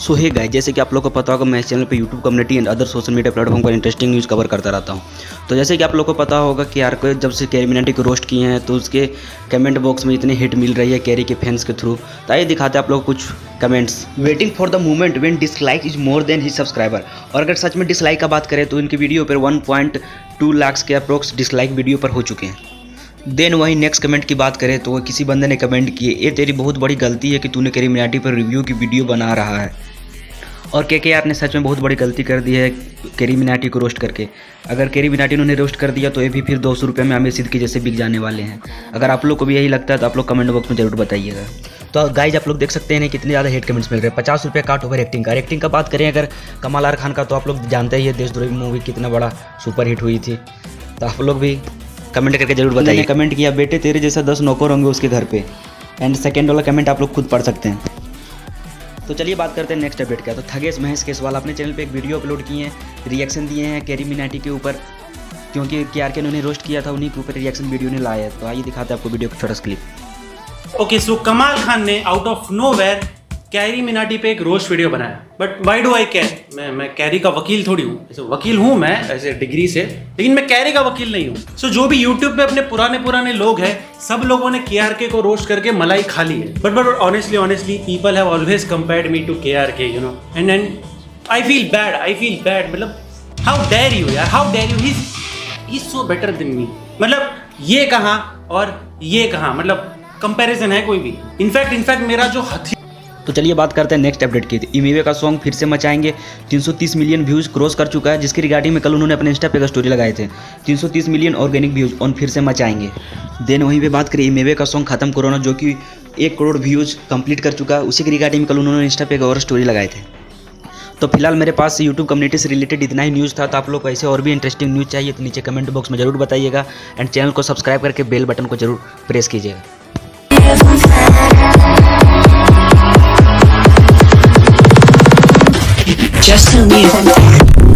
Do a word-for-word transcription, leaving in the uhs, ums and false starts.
सो hey guys, जैसे कि आप लोगों को पता होगा मैं इस चैनल पे YouTube community and other social media platform पर इंटरेस्टिंग न्यूज़ कवर करता रहता हूँ। तो जैसे कि आप लोगों को पता होगा कि यार को जब से कैरी मिनाटी को रोस्ट किए हैं तो उसके कमेंट बॉक्स में इतनी हिट मिल रही है कैरी के फैंस के थ्रू। तो आइए दिखाते हैं आप लोग कुछ comments. Waiting for the moment when dislike is more than his subscriber. और अगर सच में डिसलाइक का बात करें तो इनकी वीडियो पर वन पॉइंट टू लाख के अप्रोक्स डिसलाइक वीडियो पर हो चुके हैं। देन वहीं नेक्स्ट कमेंट की बात करें तो किसी बंदे ने कमेंट किए, ये तेरी बहुत बड़ी गलती है कि तूने कैरी मिनाटी पर रिव्यू की वीडियो बना रहा है। और के के आर ने सच में बहुत बड़ी गलती कर दी है कैरी मिनाटी को रोस्ट करके। अगर कैरी मिनाटी उन्होंने रोस्ट कर दिया तो ये भी फिर दो सौ रुपये में आमिर सिद्दीकी जैसे बिक जाने वाले हैं। अगर आप लोग को भी यही लगता है तो आप लोग कमेंट बॉक्स में जरूर बताइएगा। तो गाइज आप लोग देख सकते हैं कितने ज़्यादा हेट कमेंट्स मिल रहे हैं। पचास रुपये काट ओवर एक्टिंग का। एक्टिंग का बात करें अगर कमाल आर खान का, तो आप लोग जानते ही है देशद्रोही मूवी कितना बड़ा सुपर हिट हुई थी। तो आप लोग भी कमेंट करके जरूर बताइए। कमेंट किया, बेटे तेरे जैसा दस नौकर होंगे उसके घर पे। एंड सेकेंड वाला कमेंट आप लोग खुद पढ़ सकते हैं। तो चलिए बात करते हैं नेक्स्ट अपडेट का। तो थगेश महेश केसवाल अपने चैनल पे एक वीडियो अपलोड किए हैं, रिएक्शन दिए हैं कैरी मिनाटी के ऊपर, क्योंकि के आर के उन्होंने रोस्ट किया था, उन्हीं के ऊपर रिएक्शन वीडियो ने लाया है। तो आइए दिखाते हैं आपको वीडियो का छोटा सा clip. Okay so Kamaal Khan ने out of nowhere Carry Minati पे एक रोस्ट वीडियो बनाया। But why do I care? मैं मैं कैरी का वकील थोड़ी हूँ। ऐसे वकील हूँ मैं ऐसे डिग्री से, लेकिन मैं कैरी का वकील नहीं हूँ। सो so, जो भी यूट्यूब पे अपने पुराने पुराने लोग हैं, सब लोगों ने के आर के को रोस्ट करके मलाई खा ली है। But but honestly honestly people have always compared me to K R K, you know, and and I feel bad I feel bad मतलब हाउ डेयर यू यार, how dare you, he is so better than me. मतलब ये कहाँ और ये कहाँ, मतलब comparison है कोई भी? इनफैक्ट इनफैक्ट मेरा जो हथी। तो चलिए बात करते हैं नेक्स्ट अपडेट की। इमेवे का सॉन्ग फिर से मचाएंगे, तीन सौ तीस मिलियन व्यूज़ क्रॉस कर चुका है, जिसकी रिगार्डिंग में कल उन्होंने अपने इंस्टा पे का स्टोरी लगाए थे। तीन सौ तीस मिलियन ऑर्गेनिक व्यूज़ ऑन फिर से मचाएंगे। देन वहीं पे बात करें इमेवे का सॉन्ग खत्म कोरोना, जो कि एक करोड़ व्यूज़ कंप्लीट कर चुका है, उसी की रिगार्डिंग में कल उन्होंने इंस्टा पे और स्टोरी लगाए थे। तो फिलहाल मेरे पास यूट्यूब कम्युनिटी से रिलेटेड इतना ही न्यूज़ था। तो आप लोग को ऐसे और भी इंटरेस्टिंग न्यूज़ चाहिए तो नीचे कमेंट बॉक्स में जरूर बताइएगा। एंड चैनल को सब्सक्राइब करके बेल बटन को जरूर प्रेस कीजिएगा। Just to leave.